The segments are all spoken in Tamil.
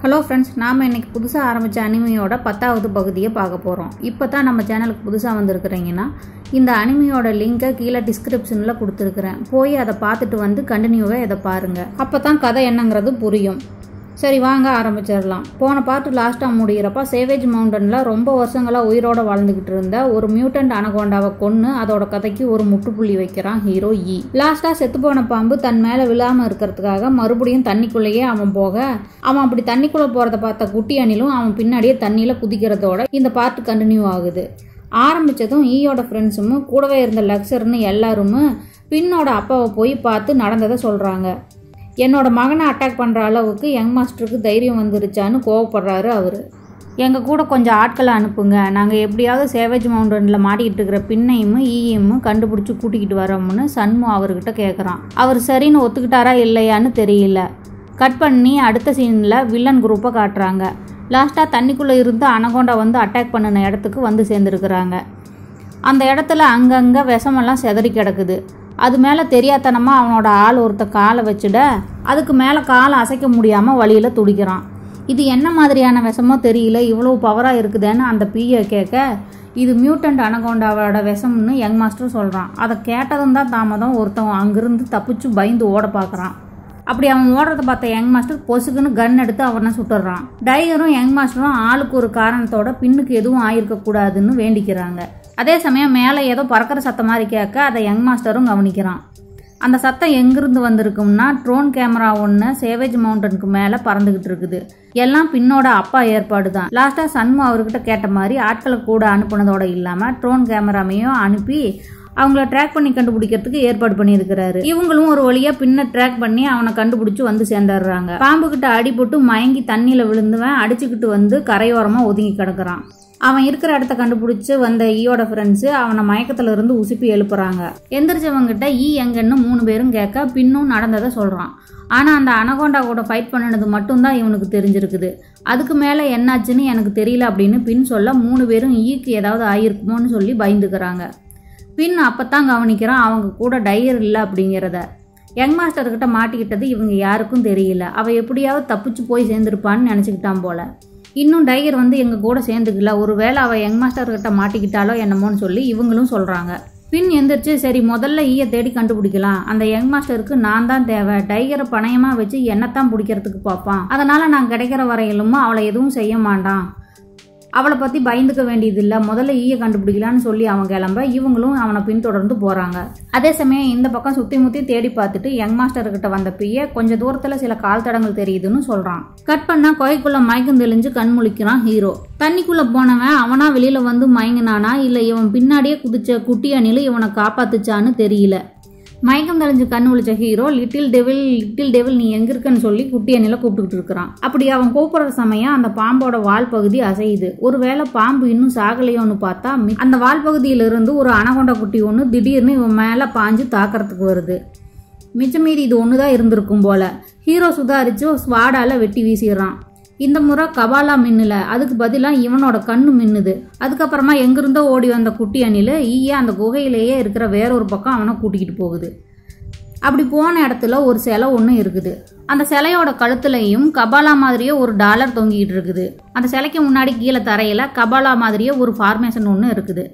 ஹலோ ஃப்ரெண்ட்ஸ், நாம் இன்றைக்கி புதுசாக ஆரம்பித்த அனிமையோட 10வது பகுதியை பார்க்க போகிறோம். இப்போ தான் நம்ம சேனலுக்கு புதுசாக வந்திருக்கிறீங்கன்னா இந்த அனிமையோட லிங்கை கீழே டிஸ்கிரிப்ஷனில் கொடுத்துருக்குறேன். போய் அதை பார்த்துட்டு வந்து கண்டினியூவாக இதை பாருங்கள். அப்போ தான் கதை என்னங்கிறது புரியும். சரி, வாங்க ஆரம்பிச்சிடலாம். போன பார்ட் லாஸ்ட்டாக முடிகிறப்ப சேவேஜ் மவுண்டனில் ரொம்ப வருஷங்களாக உயிரோடு வாழ்ந்துக்கிட்டு இருந்த ஒரு மியூட்டன்ட் அனகோண்டாவை கொன்று அதோட கதைக்கு ஒரு முற்றுப்புள்ளி வைக்கிறான் ஹீரோ ஈ. லாஸ்ட்டாக செத்துப்போன பாம்பு தன் மேலே விழாமல் இருக்கிறதுக்காக மறுபடியும் தண்ணிக்குள்ளேயே அவன் போக, அவன் அப்படி தண்ணிக்குள்ளே போகிறத பார்த்த குட்டி அணிலும் அவன் பின்னாடியே தண்ணியில் குதிக்கிறதோட இந்த பார்ட் கண்டினியூ ஆகுது. ஆரம்பித்ததும் ஈயோட ஃப்ரெண்ட்ஸும் கூடவே இருந்த லக்ஸர்னு எல்லாருமே பின்னோட அப்பாவை போய் பார்த்து நடந்ததை சொல்கிறாங்க. என்னோட மகனை அட்டாக் பண்ணுற அளவுக்கு யங் மாஸ்டருக்கு தைரியம் வந்துருச்சான்னு கோவப்படுறாரு அவர். எங்கள் கூட கொஞ்சம் ஆட்களை அனுப்புங்க, நாங்கள் எப்படியாவது சேவேஜ் மவுண்டனில் மாட்டிக்கிட்டு இருக்கிற பின்னையும் ஈயும் கண்டுபிடிச்சி கூட்டிக்கிட்டு வரோம்னு சண்மு அவர்கிட்ட கேட்குறான். அவர் சரின்னு ஒத்துக்கிட்டாரா இல்லையான்னு தெரியல. கட் பண்ணி அடுத்த சீனில் வில்லன் குரூப்பை காட்டுறாங்க. லாஸ்ட்டாக தண்ணிக்குள்ளே இருந்து அனகோண்டா வந்து அட்டாக் பண்ணின இடத்துக்கு வந்து சேர்ந்துருக்குறாங்க. அந்த இடத்துல அங்கங்கே விஷமெல்லாம் செதறி கிடக்குது. அது மேலே தெரியாதனமாக அவனோட ஆள் ஒருத்த காலை வச்சுட அதுக்கு மேலே காலை அசைக்க முடியாமல் வழியில் துடிக்கிறான். இது என்ன மாதிரியான விஷமோ தெரியல, இவ்வளோ பவராக இருக்குதுன்னு அந்த பீயை கேட்க, இது மியூட்டன்ட் அனகோண்டாவோட விஷம்னு யங் மாஸ்டர் சொல்கிறான். அதை கேட்டதும் தான் தாமதம் ஒருத்தவன் அங்கிருந்து தப்பிச்சு பயந்து ஓட பார்க்குறான். அப்படி அவன் ஓடுறத பார்த்த யங் மாஸ்டர் பொசுக்குன்னு கன் எடுத்து அவனை சுட்டுறான். டைகரும் யங் மாஸ்டரும் ஆளுக்கு ஒரு காரணத்தோட பின்னுக்கு எதுவும் ஆயிருக்கக்கூடாதுன்னு வேண்டிக்கிறாங்க. அதே சமயம் மேலே ஏதோ பறக்கிற சத்தம் மாதிரி கேட்க அதை யங் மாஸ்டரும் கவனிக்கிறான். அந்த சத்தம் எங்கிருந்து வந்திருக்கும்னா ட்ரோன் கேமரா ஒன்று சேவேஜ் மவுண்டனுக்கு மேலே பறந்துக்கிட்டு இருக்குது. எல்லாம் பின்னோட அப்பா ஏற்பாடு தான். லாஸ்ட்டாக சண்மு அவர்கிட்ட கேட்ட மாதிரி ஆட்களை கூட அனுப்புனதோட இல்லாமல் ட்ரோன் கேமராமையும் அனுப்பி அவங்கள ட்ராக் பண்ணி கண்டுபிடிக்கிறதுக்கு ஏற்பாடு பண்ணியிருக்கிறாரு. இவங்களும் ஒரு வழியாக பின்ன ட்ராக் பண்ணி அவனை கண்டுபிடிச்சி வந்து சேர்ந்துடுறாங்க. பாம்புக்கிட்ட அடிபட்டு மயங்கி தண்ணியில் விழுந்துவன் அடிச்சுக்கிட்டு வந்து கரையோரமாக ஒதுங்கி கிடக்குறான். அவன் இருக்கிற இடத்த கண்டுபிடிச்சு வந்த ஈயோட ஃப்ரெண்ட்ஸு அவனை மயக்கத்துல இருந்து உசுப்பி எழுப்புறாங்க. எந்திரிச்சவங்கிட்ட ஈ எங்கன்னு 3 பேரும் கேட்க பின்னும் நடந்ததை சொல்கிறான். ஆனால் அந்த அனகோண்டா கூட ஃபைட் பண்ணினது மட்டும்தான் இவனுக்கு தெரிஞ்சிருக்குது. அதுக்கு மேலே என்னாச்சுன்னு எனக்கு தெரியல அப்படின்னு பின் சொல்ல 3 பேரும் ஈக்கு ஏதாவது ஆகிருக்குமோன்னு சொல்லி பயந்துக்கிறாங்க. பின் அப்பத்தான் கவனிக்கிறான் அவங்க கூட டைகர் இல்லை அப்படிங்கிறத. யங் மாஸ்டர்கிட்ட மாட்டிக்கிட்டது இவங்க யாருக்கும் தெரியல. அவள் எப்படியாவது தப்பிச்சு போய் சேர்ந்துருப்பான்னு நினச்சிக்கிட்டான் போல. இன்னும் டைகர் வந்து எங்கள் கூட சேர்ந்துக்கல, ஒரு வேளை அவள் யங் மாஸ்டர்கிட்ட மாட்டிக்கிட்டாலோ என்னமோன்னு சொல்லி இவங்களும் சொல்கிறாங்க. பின் எந்திரிச்சு, சரி முதல்ல ஈயை தேடி கண்டுபிடிக்கலாம், அந்த யங் மாஸ்டருக்கு நான் தான் தேவை, டைகரை பணயமாக வச்சு என்னத்தான் பிடிக்கிறதுக்கு பார்ப்பான், அதனால் நான் கிடைக்கிற வரையிலும் அவளை எதுவும் செய்ய மாட்டான், அவளை பற்றி பயந்துக்க வேண்டியதில்லை, முதல்ல ஈயை கண்டுபிடிக்கலான்னு சொல்லி அவன் கிளம்ப இவங்களும் அவனை பின்தொடர்ந்து போகிறாங்க. அதே சமயம் இந்த பக்கம் சுற்றி முற்றி தேடி பார்த்துட்டு யங் மாஸ்டர்கிட்ட வந்த பீயை கொஞ்சம் தூரத்தில் சில கால் தடங்கள் தெரியுதுன்னு சொல்கிறான். கட் பண்ணால் குகைக்குள்ளே மயக்கம் தெளிஞ்சு கண் முழிக்கிறான் ஹீரோ. தண்ணிக்குள்ளே போனவன் அவனா வெளியில் வந்து மயங்கினானா இல்லை இவன் பின்னாடியே குதிச்ச குட்டி அணில் இவனை காப்பாத்துச்சான்னு தெரியல. மயக்கம் தெளிஞ்சு கண் முழிச்ச ஹீரோ லிட்டில் டெவில் நீ எங்க இருக்குன்னு சொல்லி குட்டி அணில கூப்பிட்டுக்கிட்டு இருக்கிறான். அப்படி அவன் கூப்பிடுற சமயம் அந்த பாம்போட வால் பகுதி அசையுது. ஒருவேளை பாம்பு இன்னும் சாகலையோன்னு பார்த்தா அந்த வால் பகுதியிலிருந்து ஒரு அனகோண்டா குட்டி ஒன்று திடீர்னு இவன் மேலே பாஞ்சு தாக்கிறதுக்கு வருது. மிச்சம் மீறி இது ஒன்று தான் இருந்திருக்கும் போல. ஹீரோ சுதாரிச்சு ஸ்வாடால வெட்டி வீசிடுறான். இந்த முறை கபாலா மின்னல, அதுக்கு பதிலாக இவனோட கண்ணு மின்னுது. அதுக்கப்புறமா எங்கிருந்தோ ஓடி வந்த குட்டி அணில ஈய அந்த குகையிலேயே இருக்கிற வேறொரு பக்கம் அவனை கூட்டிக்கிட்டு போகுது. அப்படி போன இடத்துல ஒரு சிலை ஒன்று இருக்குது. அந்த சிலையோட கழுத்துலையும் கபாலா மாதிரியே ஒரு டாலர் தொங்கிக்கிட்டு இருக்குது. அந்த சிலைக்கு முன்னாடி கீழே தரையில கபாலா மாதிரியே ஒரு ஃபார்மேஷன் ஒன்று இருக்குது.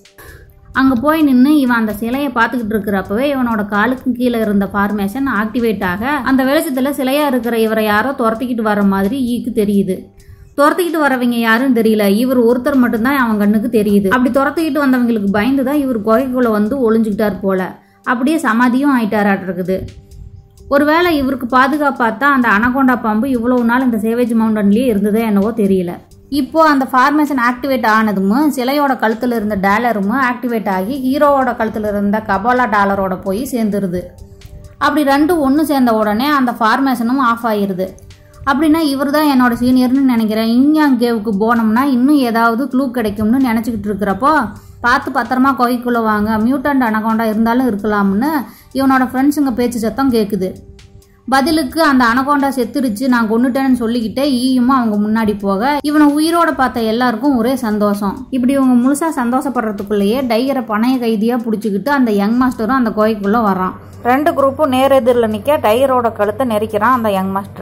அங்கே போய் நின்று இவன் அந்த சிலையை பார்த்துக்கிட்டு இருக்கிறப்பவே இவனோட காலுக்கு கீழே இருந்த ஃபார்மேஷன் ஆக்டிவேட் ஆக அந்த வெளிச்சத்தில் சிலையாக இருக்கிற இவரை யாரோ துரத்திக்கிட்டு வர மாதிரி ஈக்கு தெரியுது. துரத்திக்கிட்டு வரவங்க யாருன்னு தெரியல, இவர் ஒருத்தர் மட்டும்தான் அவன் கண்ணுக்கு தெரியுது. அப்படி துரத்திக்கிட்டு வந்தவங்களுக்கு பயந்து தான் இவர் குகைக்குள்ளே வந்து ஒளிஞ்சுக்கிட்டார் போல. அப்படியே சமாதியும் ஆயிட்டாராட்டு இருக்குது. ஒருவேளை இவருக்கு பாதுகாப்பாத்தா அந்த அனகோண்டா பாம்பு இவ்வளவு நாள் இந்த சேவேஜ் மவுண்டன்லேயே இருந்ததே என்னவோ தெரியல. இப்போ அந்த ஃபார்மேஷன் ஆக்டிவேட் ஆனதும் சிலையோட கழுத்தில் இருந்த டாலரும் ஆக்டிவேட் ஆகி ஹீரோவோட கழுத்தில் இருந்த கபாலா டாலரோட போய் சேர்ந்துருது. அப்படி ரெண்டும் ஒன்று சேர்ந்த உடனே அந்த ஃபார்மேஷனும் ஆஃப் ஆகிருது. அப்படின்னா இவர் தான் என்னோட சீனியர்னு நினைக்கிறேன், இங்யாங் கேவுக்கு போனோம்னா இன்னும் ஏதாவது க்ளூ கிடைக்கும்னு நினச்சிக்கிட்டு இருக்கிறப்போ பார்த்து பத்திரமா குகைக்குள்ளே வாங்க, மியூட்டன்ட் அனகோண்டா இருந்தாலும் இருக்கலாம்னு இவனோட ஃப்ரெண்ட்ஸுங்க பேச்சு சத்தம் கேட்குது. பதிலுக்கு அந்த அனகோண்டா செத்துருச்சு, நான் கொண்டுட்டேன்னு சொல்லிக்கிட்டே ஈயும் அவங்க முன்னாடி போக இவனை உயிரோட பார்த்த எல்லாருக்கும் ஒரே சந்தோஷம். இப்படி இவங்க முழுசா சந்தோஷப்படுறதுக்குள்ளேயே டைகரை பணைய கைதியா பிடிச்சிக்கிட்டு அந்த யங் மாஸ்டரும் அந்த குகைக்குள்ள வரான். 2 குரூப்பும் நேரெதிரில் நிற்க டைகரோட கழுத்தை நெரிக்கிறான் அந்த யங் மாஸ்டர்.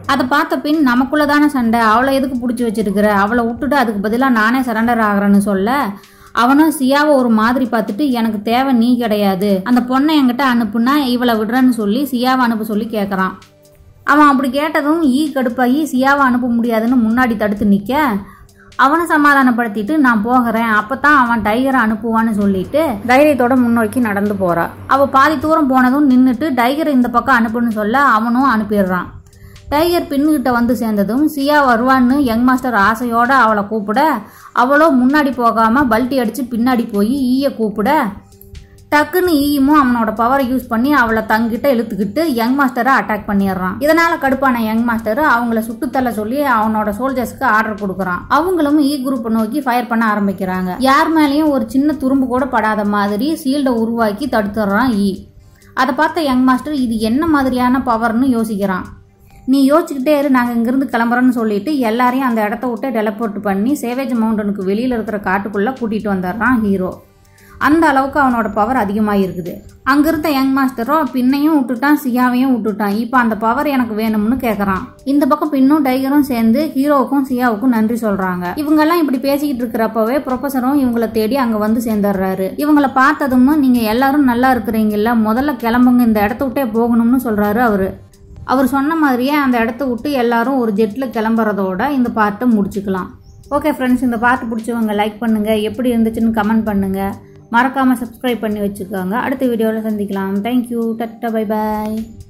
அதை பார்த்த பின் நமக்குள்ள தானே சண்டை, அவளை எதுக்கு பிடிச்சி வச்சிருக்கிற, அவளை விட்டுட்டு அதுக்கு பதிலாக நானே சரண்டர் ஆகிறேன்னு சொல்ல அவனும் சியாவை ஒரு மாதிரி பார்த்துட்டு எனக்கு தேவை நீ கிடையாது, அந்த பொண்ணை என்கிட்ட அனுப்புனா இவளை விடுறேன்னு சொல்லி சியாவை அனுப்ப சொல்லி கேட்குறான். அவன் அப்படி கேட்டதும் கடுப்பாகி சியாவை அனுப்ப முடியாதுன்னு முன்னாடி தடுத்து நிற்க அவனை சமாதானப்படுத்திட்டு நான் போகிறேன், அப்பதான் அவன் டைகரை அனுப்புவான்னு சொல்லிட்டு தைரியத்தோட முன்னோக்கி நடந்து போறா. அவ பாதி தூரம் போனதும் நின்றுட்டு டைகரை இந்த பக்கம் அனுப்புன்னு சொல்ல அவனும் அனுப்பிடுறான். டைகர் பின்னுகிட்ட வந்து சேர்ந்ததும் சியா வருவான்னு யங் மாஸ்டர் ஆசையோட அவளை கூப்பிட அவளோ முன்னாடி போகாம பல்ட்டி அடிச்சு பின்னாடி போய் ஈய கூப்பிட டக்குன்னு ஈயும் அவனோட பவரை யூஸ் பண்ணி அவளை தங்கிட்ட இழுத்துக்கிட்டு யங் மாஸ்டரை அட்டாக் பண்ணிடுறான். இதனால கடுப்பான யங் மாஸ்டர் அவங்கள சுட்டுத்தள்ள சொல்லி அவனோட சோல்ஜர்ஸ்க்கு ஆர்டர் கொடுக்குறான். அவங்களும் குரூப்பை நோக்கி ஃபயர் பண்ண ஆரம்பிக்கிறாங்க. யார் மேலேயும் ஒரு சின்ன துரும்பு கூட படாத மாதிரி சீல்டை உருவாக்கி தடுத்துடுறான் அதை பார்த்த யங் மாஸ்டர் இது என்ன மாதிரியான பவர்னு யோசிக்கிறான். நீ யோசிச்சுக்கிட்டே இரு, நாங்கள் இங்கிருந்து கிளம்புறோன்னு சொல்லிட்டு எல்லாரையும் அந்த இடத்த விட்டு டெலப்போர்ட் பண்ணி சேவேஜ் மவுண்டனுக்கு வெளியில் இருக்கிற காட்டுக்குள்ளே கூட்டிகிட்டு வந்துடுறான் ஹீரோ. அந்த அளவுக்கு அவனோட பவர் அதிகமாக இருக்குது. அங்கிருந்த யங் மாஸ்டரோ பின்னையும் விட்டுட்டான், சியாவையும் விட்டுட்டான். இப்போ அந்த பவர் எனக்கு வேணும்னு கேட்குறான். இந்த பக்கம் பின்னும் டைகரும் சேர்ந்து ஹீரோவுக்கும் சியாவுக்கும் நன்றி சொல்கிறாங்க. இவங்கெல்லாம் இப்படி பேசிக்கிட்டு இருக்கிறப்பவே ப்ரொஃபஸரும் இவங்களை தேடி அங்கே வந்து சேர்ந்துடுறாரு. இவங்களை பார்த்ததும் நீங்கள் எல்லாரும் நல்லா இருக்கிறீங்கல்ல, முதல்ல கிளம்புங்க, இந்த இடத்த விட்டே போகணும்னு சொல்கிறாரு அவரு. அவர் சொன்ன மாதிரியே அந்த இடத்த விட்டு எல்லாரும் ஒரு ஜெட்டில் கிளம்புறதோட இந்த பார்ட்டை முடிச்சுக்கலாம். ஓகே ஃப்ரெண்ட்ஸ், இந்த பார்ட் பிடிச்சவங்க லைக் பண்ணுங்கள், எப்படி இருந்துச்சுன்னு கமெண்ட் பண்ணுங்கள், மறக்காமல் சப்ஸ்கிரைப் பண்ணி வச்சுக்கோங்க. அடுத்த வீடியோவில் சந்திக்கலாம். தேங்க்யூ, டட்டா, பை பாய்.